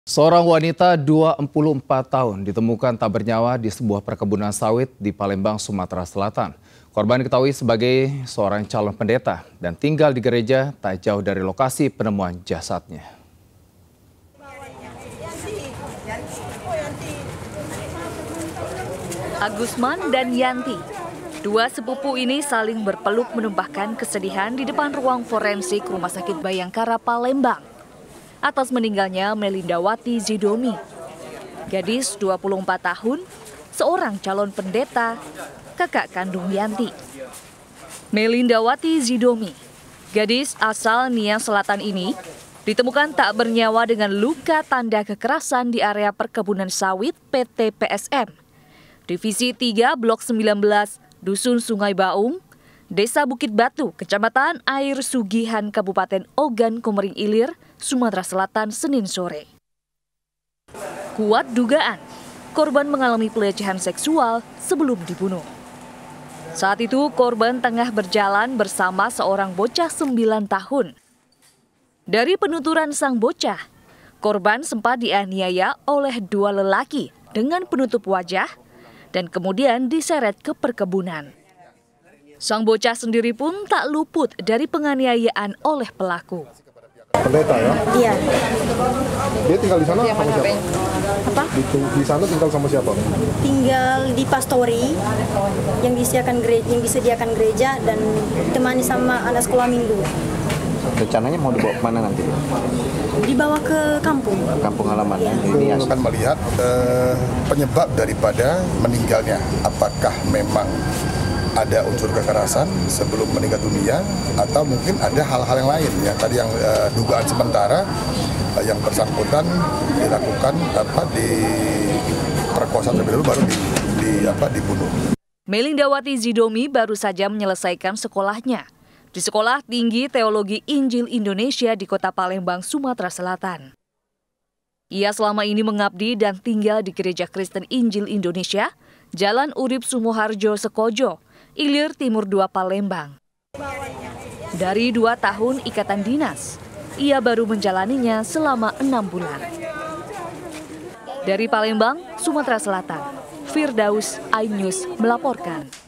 Seorang wanita 24 tahun ditemukan tak bernyawa di sebuah perkebunan sawit di Palembang, Sumatera Selatan. Korban diketahui sebagai seorang calon pendeta dan tinggal di gereja tak jauh dari lokasi penemuan jasadnya. Agusman dan Yanti, dua sepupu ini saling berpeluk menumpahkan kesedihan di depan ruang forensik Rumah Sakit Bayangkara Palembang atas meninggalnya Melindawati Zidomi, gadis 24 tahun, seorang calon pendeta, kakak kandung Yanti. Melindawati Zidomi, gadis asal Nia Selatan ini, ditemukan tak bernyawa dengan luka tanda kekerasan di area perkebunan sawit PT PSM, Divisi 3 Blok 19, Dusun Sungai Baung, Desa Bukit Batu, Kecamatan Air Sugihan, Kabupaten Ogan Komering Ilir, Sumatera Selatan, Senin sore. Kuat dugaan, korban mengalami pelecehan seksual sebelum dibunuh. Saat itu korban tengah berjalan bersama seorang bocah 9 tahun. Dari penuturan sang bocah, korban sempat dianiaya oleh dua lelaki dengan penutup wajah dan kemudian diseret ke perkebunan. Sang bocah sendiri pun tak luput dari penganiayaan oleh pelaku. Pendeta ya? Iya. Dia tinggal di sana sama siapa? Apa? Di sana tinggal sama siapa? Tinggal di pastori yang disediakan gereja dan ditemani sama anak sekolah minggu. Rencananya mau dibawa kemana nanti? Dibawa ke kampung. Kampung halaman. Ya. Ini akan melihat penyebab daripada meninggalnya. Apakah memang ada unsur kekerasan sebelum meninggal dunia atau mungkin ada hal-hal yang lain ya. Tadi yang dugaan sementara yang bersangkutan dilakukan diperkosa terlebih dahulu baru dibunuh. Melindawati Zidomi baru saja menyelesaikan sekolahnya di Sekolah Tinggi Teologi Injil Indonesia di Kota Palembang, Sumatera Selatan. Ia selama ini mengabdi dan tinggal di Gereja Kristen Injil Indonesia, Jalan Urip Sumoharjo Sekojo, Ilir Timur 2 Palembang. Dari 2 tahun ikatan dinas, ia baru menjalaninya selama 6 bulan. Dari Palembang, Sumatera Selatan, Firdaus Ainews melaporkan.